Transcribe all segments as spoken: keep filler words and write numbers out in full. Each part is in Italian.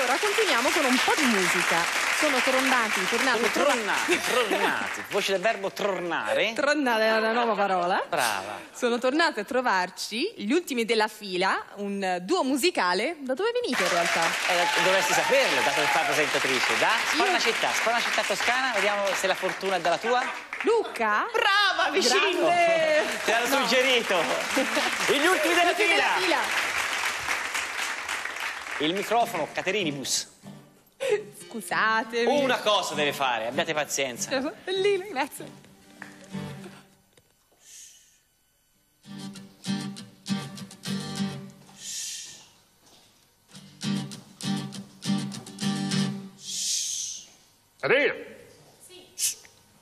Allora, continuiamo con un po' di musica. Sono tornati, tornati, tornati, tornati. Voce del verbo tornare. Tornare è una nuova parola. Brava. Sono tornate a trovarci gli ultimi della fila, un duo musicale. Da dove venite in realtà? Eh, dovresti saperlo, dato che fa presentatrice. Da? Spara una città, spara una città toscana, vediamo se la fortuna è dalla tua. Luca? Brava, vicino! Grande. Te l'hanno No. suggerito. Gli ultimi della Ultimi fila. della fila. Il microfono, Caterinibus. Scusatemi. Una cosa deve fare, abbiate pazienza. Bellino, grazie. Caterina! Sì.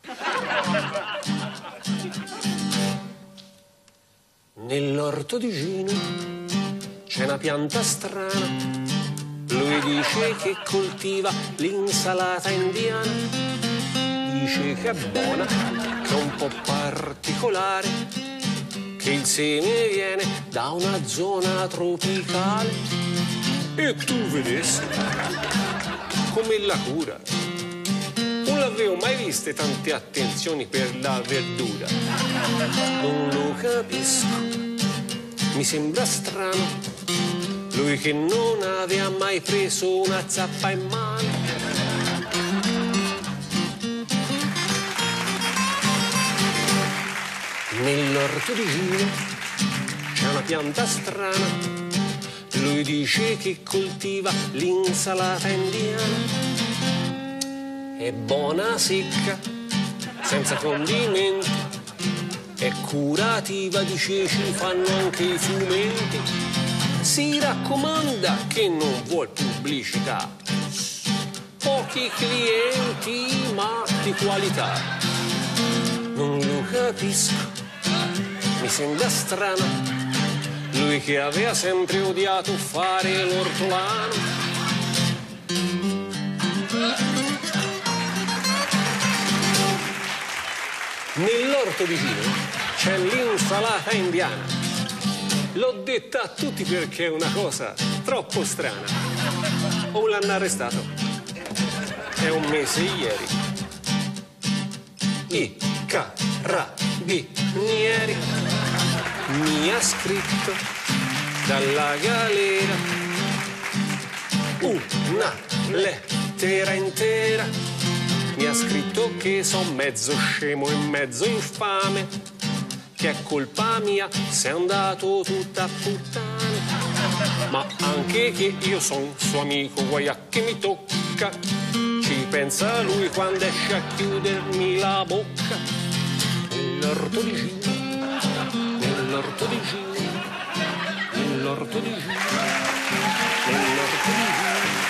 Nell'orto di Gino c'è una pianta strana. Lui dice che coltiva l'insalata indiana. Dice che è buona, che è un po' particolare, che il seme viene da una zona tropicale. E tu vedessi come la cura. Non l'avevo mai viste tante attenzioni per la verdura. Non lo capisco, mi sembra strano. Lui che non aveva mai preso una zappa in mano. Nell'orto di Gino c'è una pianta strana. Lui dice che coltiva l'insalata indiana. È buona secca, senza condimenti. È curativa, dice, ci fanno anche i fumenti. Si raccomanda che non vuol pubblicità. Pochi clienti, ma di qualità. Non lo capisco, mi sembra strano. Lui che aveva sempre odiato fare l'ortolano. Nell'orto vicino c'è l'insalata indiana. L'ho detta a tutti perché è una cosa troppo strana. O l'hanno arrestato? È un mese ieri. I carabinieri mi ha scritto dalla galera una lettera intera. Mi ha scritto che son mezzo scemo e mezzo infame, che è colpa mia se è andato tutta a puttane, ma anche che io son suo amico, guai a che mi tocca. Ci pensa lui quando esce a chiudermi la bocca. Nell'orto di Gino, nell'orto di Gino, nell'orto di Gino, nell'orto di Gino.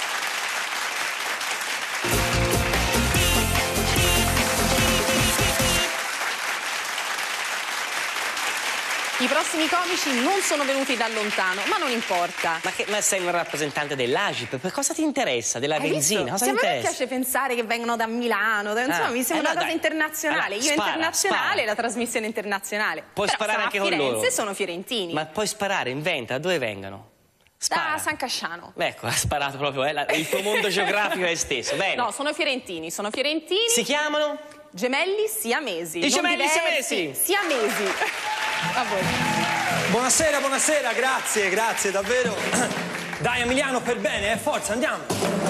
I prossimi comici non sono venuti da lontano, ma non importa. Ma, che, ma sei un rappresentante dell'A G I P, per cosa ti interessa? Della Hai benzina? visto? Cosa Se ti a me interessa? piace pensare che vengono da Milano, da, insomma, Ah, mi sembra eh, no, una cosa dai. internazionale. Allora, Io spara, internazionale, spara. la trasmissione internazionale. Puoi Però sparare sono anche a con Firenze, loro. sono fiorentini. Ma puoi sparare, inventa, da dove vengono? Spara. Da San Casciano. Ecco, ha sparato proprio, eh, la- il tuo mondo geografico è esteso. Bene. No, sono fiorentini, sono fiorentini. Si chiamano? Gemelli siamesi. I non gemelli diversi, siamesi. Siamesi. A voi. Buonasera, buonasera, grazie, grazie, davvero. Dai Emiliano, per bene, eh, forza, andiamo.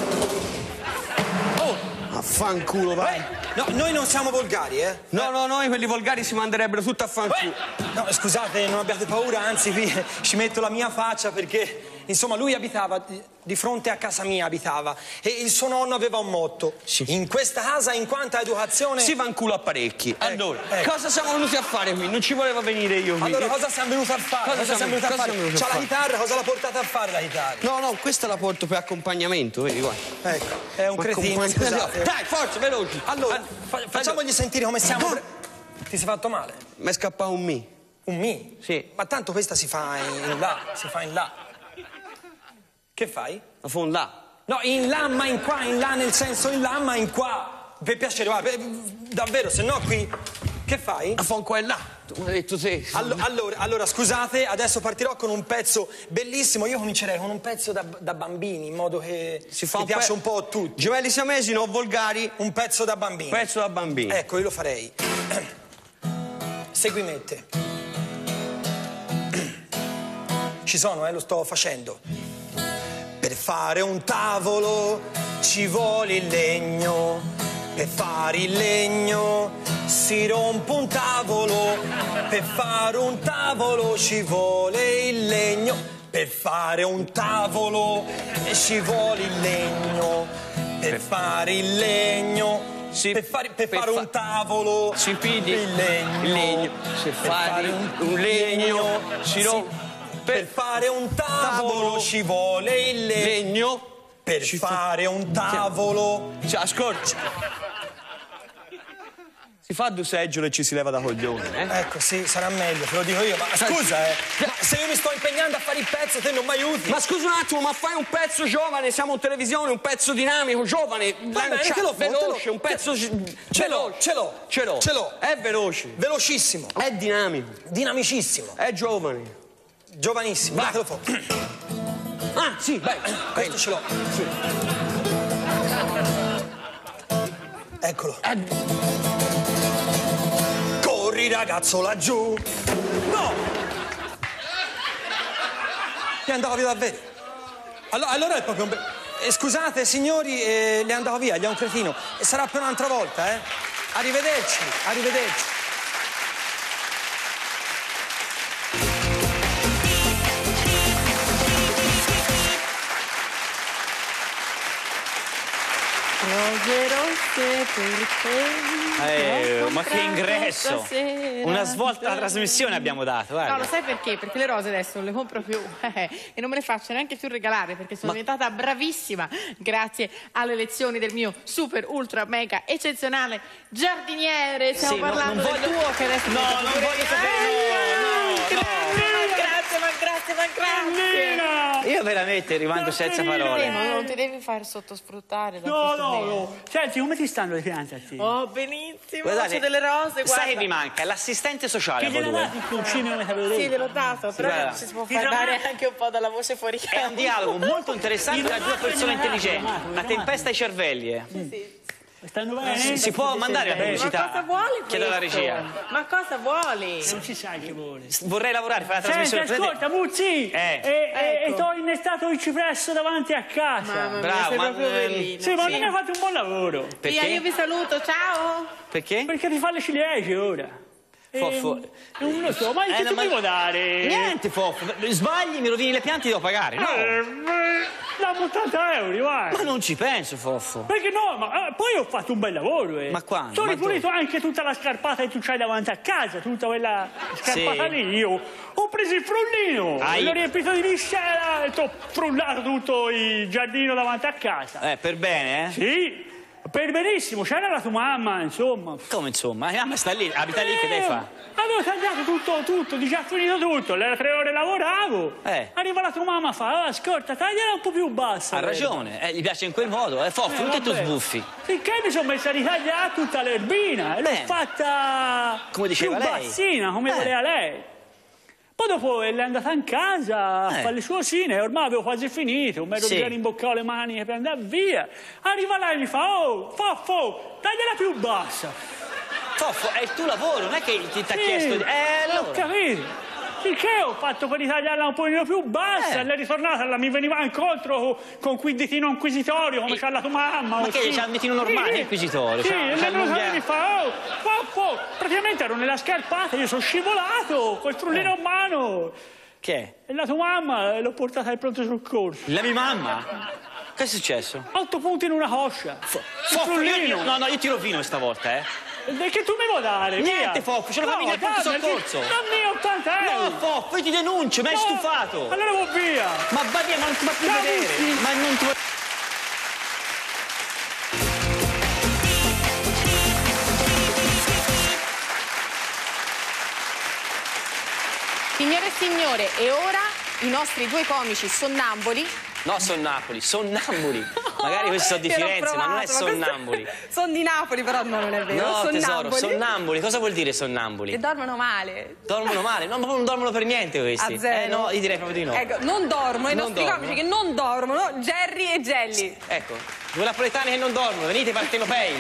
Oh, Affanculo, vai. eh, no, noi non siamo volgari, eh. No, no, noi quelli volgari si manderebbero tutto a fanculo. Eh, No, scusate, non abbiate paura, anzi qui ci metto la mia faccia perché, insomma, lui abitava di- di fronte a casa mia, abitava, e il suo nonno aveva un motto. Sì. In questa casa, in quanto a educazione... Si fanculo a parecchi. Allora, ecco. cosa siamo venuti a fare qui? Non ci volevo venire io qui. Allora, cosa siamo venuti a fare? Cosa siamo- siamo venuti a cosa fare? siamo venuti a C'ha la fare? chitarra, cosa l'ha portata a fare la chitarra? No, no, questa la porto per accompagnamento, vedi, guarda. Ecco, è un Ma cretino, accompagna- scusate. Dai, forza, veloci. Allora, Ah, fa- facciamogli sentire come siamo... Ah. pre- Ti sei fatto male? Mi è scappato un mi. Un mi? Sì. Ma tanto questa si fa in là, si fa in là. Che fai? La fa un là. No, in là, ma in qua, in là nel senso in là, ma in qua. Per piacere, guarda, per- davvero, se no qui... Che fai? A fon qua e là. Tu mi hai detto te. Allo, allora, allora, scusate, adesso partirò con un pezzo bellissimo. Io comincerei con un pezzo da, da bambini, in modo che Si fa mi un piace pe- un po' a tutti. Giovelli siamesi, no volgari. Un pezzo da bambini. Pezzo da bambini. Ecco, io lo farei. Segui me te. Ci sono, eh, lo sto facendo. Per fare un tavolo ci vuole il legno. Per fare il legno si rompe un tavolo. Per fare un tavolo ci vuole il legno. Per fare un tavolo ci vuole il legno. Per fare il legno. Si- per fare, per per fare fa- un tavolo Si pigli il legno, il legno. Se per fare fare un legno, si rompe. per fare un tavolo, tavolo ci vuole il legno. Legno. Per ci fa- fare un tavolo. Cioè, ascolta. Si fa due seggiole e ci si leva da coglione, eh? Ecco, sì, sarà meglio, te lo dico io. Ma scusa, eh, ma se io mi sto impegnando a fare il pezzo, te non mi aiuti. Ma scusa un attimo, ma fai un pezzo giovane, siamo in televisione, un pezzo dinamico, giovane, Va bene, lancia- te lo fo- te lo- veloce, un pezzo te- gi- ce l'ho, veloce. ce l'ho, Ce l'ho. ce l'ho. È veloce, Velocissimo, è dinamico, dinamicissimo, è giovane. giovanissimo. Dai, te lo fo. Ah, sì, vai. Questo ce l'ho. Eccolo. Corri ragazzo laggiù. No! È andato via davvero. Allora, allora è proprio un be- eh, scusate signori, eh, le è andato via, gli è un cretino. E sarà per un'altra volta, eh. Arrivederci, arrivederci. Rose rosse per te. Eh, ho ma che comprato ingresso! stasera. Una svolta alla trasmissione abbiamo dato, guarda. No, lo sai perché? Perché le rose adesso non le compro più eh, e non me le faccio neanche più regalare perché sono diventata bravissima grazie alle lezioni del mio super, ultra, mega, eccezionale giardiniere. Stiamo Sì, no, parlando non del voglio- tuo che adesso No, diventa non pure- voglio sapere, no, no, Grazie, ma grazie, ma grazie, ma grazie. Io veramente rimango senza Eh, parole. ma non ti devi far sottosfruttare da No, questo no, bene. no. Senti, come ti stanno le piante a te? Oh, benissimo, Guardate, c'è delle rose, guarda. sai che mi manca? L'assistente sociale Che a gliela due. dati il concino come sapevo Sì, dire? gliel'ho dato, però guarda. ci si può Ti far chiama- dare anche un po' dalla voce fuori È un dialogo molto interessante tra due persone intelligenti. Una tempesta ai cervelli. eh. Stanno bene? Si può mandare la Ma pubblicità? cosa vuole Chiedo alla questo? regia. Ma cosa vuole? Non si sa che vuole. Vorrei lavorare, fare la Senti, trasmissione. ascolta, Muzzi! Eh. E, e, Ecco. e ti ho innestato il cipresso davanti a casa. Mamma mia, Bravo, sei ma- proprio ehm, bellino. Sì, ma Sì. non hai fatto un buon lavoro. Via, io Perché? vi saluto, ciao. Perché? Perché ti fa le ciliegie ora. Foffo. E, non lo so, ma Eh, che no, ti ma- devo dare? Niente, Foffo. Sbagli, mi rovini le piante, devo pagare. No. Eh, beh, dammi ottanta euro, vai. Ma non ci penso, Foffo. Perché no? Ma eh, poi ho fatto un bel lavoro, eh. Ma quando? Sono Ma ripulito anche tutta la scarpata che tu c'hai davanti a casa, tutta quella scarpata Sì. lì. Io ho preso il frullino, Hai- l'ho riempito di miscela e ti ho frullato tutto il giardino davanti a casa. Eh, per bene, eh? Sì, per benissimo, c'era la tua mamma, insomma. Come insomma? La mamma sta lì, abita lì, che devi Eh, fare? Avevo tagliato tutto, tutto, di già finito tutto, le tre ore lavoravo. Eh. Arriva la tua mamma e fa, ah, ascolta, tagliala un po' più bassa. Ha vedi." ragione, eh, gli piace in quel modo. Eh, Foffo, non che tu vabbè. sbuffi. Finché mi sono messa a ritagliare tutta l'erbina e l'ho Bene. fatta Come diceva più lei. bassina, come Eh. voleva lei. Poi dopo è andata in casa a Eh. fare le sue cosine, ormai avevo quasi finito, mi ero Sì. già rimboccato le maniche per andare via. Arriva lei e mi fa, oh, Foffo, tagliala più bassa. Foffo, è il tuo lavoro, non è che ti ti ha Sì, chiesto di... Eh, ho allora. capito. Finché ho fatto per ritagliarla un pochino più bassa, Eh. e lei è ritornata, la- mi veniva incontro con, con quel ditino inquisitorio, come E- c'ha la tua mamma. ma o che, sì. c'ha il ditino normale, Sì, inquisitorio, Sì, c'ha- e c'ha lei il mi mondiale. mi fa, oh, Foffo, praticamente ero nella scarpata, io sono scivolato, col frullino in mano. Che è? E la tua mamma eh, l'ho portata al pronto soccorso. La mia mamma? Che è successo? Otto punti in una coscia. Il Foffo, io, frullino. no, no, io ti rovino stavolta, eh. E che tu mi vuoi dare? Niente, via. Foffo, ce la No, fammi nel pronto dammi, soccorso. Dammi ottanta euro. No, Foffo, io ti denuncio, mi hai No, stufato. Allora va via. Ma vai via, ma non ti va più Ciao, vedere. Muzzi. Ma non ti vuoi... Signore e signore, e ora i nostri due comici sonnamboli No, son Napoli, sonnambuli. Magari questi sono di Io l'ho Firenze, ma non è provato, ma sonnambuli. questo- Sono di Napoli, però no, non è vero. No, sonnambuli. tesoro, sonnambuli. Cosa vuol dire sonnambuli? Che dormono male. Dormono male? No, ma non dormono per niente questi. A zero. Eh no, io direi proprio di no. Ecco, non dormono, i Non nostri dormono. comici che non dormono, Jerry e Jelly. Ecco, due napoletani che non dormono, venite partenopei.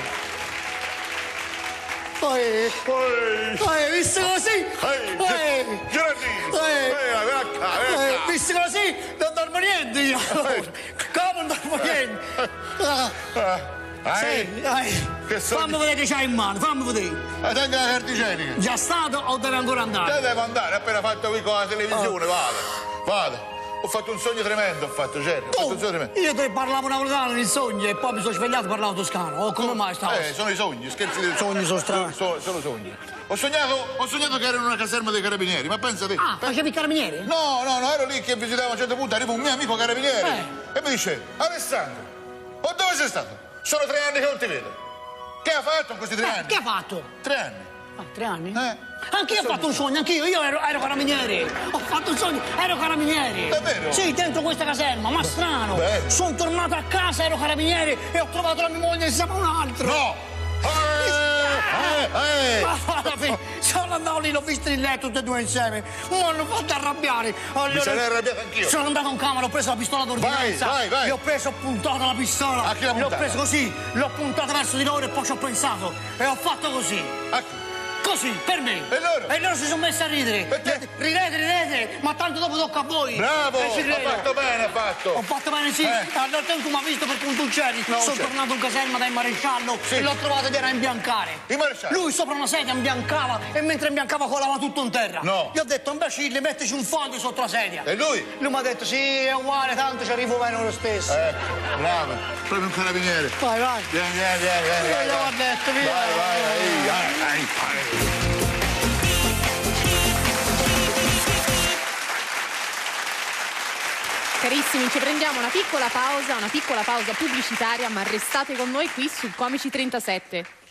Poi, poi, visto così, Ehi, poi, Gerardino, poi, eh, ven acá, ven poi, acá. visto così, non dormo niente io. Come non dormo niente? Ah, Eh, sì, dai. Che so- Fammi vedere che c'hai in mano, fammi vedere. eh, tenga la carta igienica. Già stato o deve ancora Te andare? devo andare, appena fatto qui con la televisione, vado, vado. Ho fatto un sogno tremendo, ho fatto, Jerry, ho fatto un sogno tremendo. Io te parlavo napoletano nel sogno e poi mi sono svegliato e parlavo toscano. Oh, come mai stavo? Eh, sono i sogni, scherzi dei Sogni sono strani. Sono, sono sogni. Ho sognato, ho sognato che ero in una caserma dei carabinieri, ma pensa te. Ah, facevi i carabinieri? No, no, no, ero lì che visitavo a un certo punto, arriva un mio amico carabiniere Eh. e mi dice, Alessandro, oh, dove sei stato? Sono tre anni che non ti vedo. Che ha fatto in questi tre Eh, anni? che ha fatto? Tre anni. Ah, tre anni? Eh. Anch'io ho fatto un sogno, anch'io, io ero, ero carabiniere. Ho fatto un sogno, ero carabiniere. Davvero? Sì, dentro questa caserma, ma strano. Bello. Sono tornato a casa, ero carabiniere e ho trovato la mia moglie insieme a un altro. No! Eh, eh, eh. Ma alla fine, sono andato lì, l'ho visto in letto tutti e due insieme. Mi hanno fatto arrabbiare. Allora, sarei arrabbiato anch'io. Sono andato in camera, ho preso la pistola d'ordinanza. Vai, vai, vai. Gli ho preso, ho puntato la pistola. A chi l'ha L'ho puntata? preso così, l'ho puntata verso di loro e poi ci ho pensato. E ho fatto così. A chi? Così, per me. E loro? E loro si sono messi a ridere. Perché? Ridete, ridete, ma tanto dopo tocca a voi. Bravo! E ci Ha credo. fatto bene, ha fatto! Ho fatto bene, sì. Eh. Allora tu mi hai visto perché tu c'eri. No, Sono c'è. tornato in caserma dal maresciallo Sì. e l'ho trovato ed era a imbiancare. Il maresciallo? Lui sopra una sedia imbiancava e mentre imbiancava colava tutto in terra. No. Gli ho detto, imbecille, mettici un fondo sotto la sedia. E lui? Lui mi ha detto, sì, è uguale, tanto ci arrivo bene lo stesso. Ecco, bravo, proprio un carabiniere. Vai, vai. Vieni, vieni, vieni, vieni. Io vai, gliel'ho vai. detto, via. Vai, vai, vai, vai, vai, vai. Carissimi, ci prendiamo una piccola pausa, una piccola pausa pubblicitaria, ma restate con noi qui su Comici trentasette.